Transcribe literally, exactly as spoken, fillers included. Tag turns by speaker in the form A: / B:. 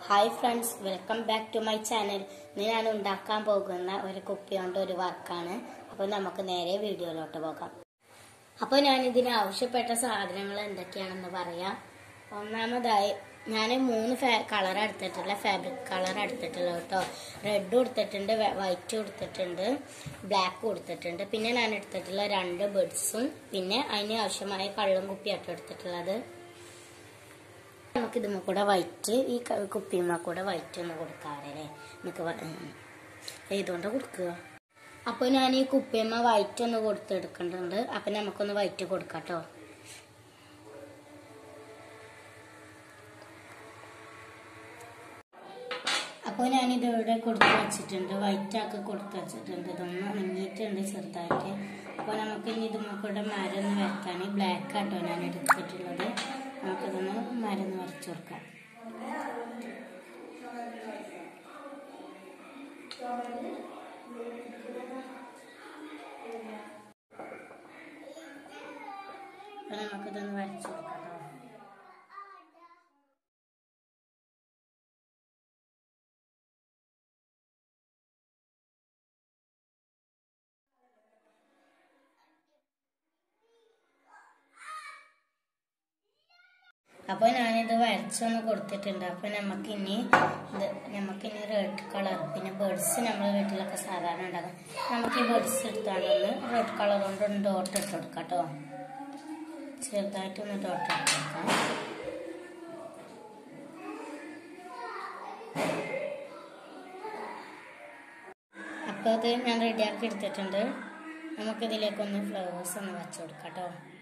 A: Hi friends, welcome back to my channel. ഇന്ന് ഞാൻ ഉണ്ടാക്കാൻ പോകുന്ന ഒരു കുപ്പി കൊണ്ട് ഒരു വർക്കാണ്. അപ്പോൾ നമുക്ക് നേരെ വീഡിയോയിലോട്ട് പോകാം. അപ്പോൾ ഞാൻ ഇതിന് ആവശ്യപ്പെട്ട സാധനങ്ങൾ എന്തൊക്കെയാണെന്ന് പറയാം. ഒന്നാമതായി ഞാൻ മൂന്ന് കളർ എടുത്തിട്ടുള്ള ഫാബ്രിക് കളർ എടുത്തിട്ടുള്ള കേട്ടോ. റെഡ് കൊടുത്തിട്ടുണ്ട്, വൈറ്റ് കൊടുത്തിട്ടുണ്ട്, ബ്ലാക്ക് കൊടുത്തിട്ടുണ്ട്. പിന്നെ ഞാൻ എടുത്തിട്ടുള്ള രണ്ട് ബെഡ്സും പിന്നെ അതിന് ആവശ്യമായ കള്ളും കുപ്പിയാട്ടോ എടുത്തിട്ടുള്ളത്. നമുക്ക് ഇതുമ്മ കൂടെ വൈറ്റ്, ഈ കുപ്പിമ്മ കൂടെ വൈറ്റ് ഒന്ന് കൊടുക്കാറല്ലേ, നമുക്ക് ഏതുകൊണ്ട് കൊടുക്കുക. അപ്പോൾ ഞാൻ ഈ കുപ്പിയമ്മ വൈറ്റ് ഒന്ന് കൊടുത്തെടുക്കേണ്ടതുണ്ട്. അപ്പം നമുക്കൊന്ന് വൈറ്റ് കൊടുക്കാം കേട്ടോ. അപ്പോൾ ഞാനിതിവിടെ കൊടുത്ത് വെച്ചിട്ടുണ്ട്, വൈറ്റാക്കി കൊടുത്ത് വെച്ചിട്ടുണ്ട്. ഇതൊന്ന് ഉണങ്ങിയിട്ടുണ്ട് ചെറുതായിട്ട്. അപ്പോൾ നമുക്ക് ഇനി ഇതുമ്മ കൂടെ മരന്ന് വരയ്ക്കാൻ ബ്ലാക്ക് ആട്ടോ ഞാൻ എടുത്തിട്ടുള്ളത്. നമുക്കിതൊന്ന് മരുന്ന് വരച്ചു കൊടുക്കാം. അപ്പം നമുക്കിതൊന്ന് വരച്ചു കൊടുക്കാം. അപ്പോൾ ഞാനിത് വരച്ചൊന്ന് കൊടുത്തിട്ടുണ്ട്. അപ്പോൾ നമുക്കിനി ഇത് നമുക്കിനി റെഡ് കളർ, പിന്നെ ബേഡ്സ് നമ്മൾ വീട്ടിലൊക്കെ സാധാരണ ഉണ്ടാകും. നമുക്ക് ഈ ബേഡ്സ് എടുത്താണ്ടൊന്ന് റെഡ് കളർ കൊണ്ട് ഡോട്ട് ഇട്ട് കൊടുക്കാം കേട്ടോ. ചെറുതായിട്ടൊന്ന് ഡോട്ട് ഇട്ട് കൊടുക്കാം. അപ്പോൾ അത് ഞാൻ റെഡിയാക്കി എടുത്തിട്ടുണ്ട്. നമുക്കിതിലേക്കൊന്ന് ഫ്ലവേഴ്സ് ഒന്ന് വെച്ച് കൊടുക്കാം കേട്ടോ.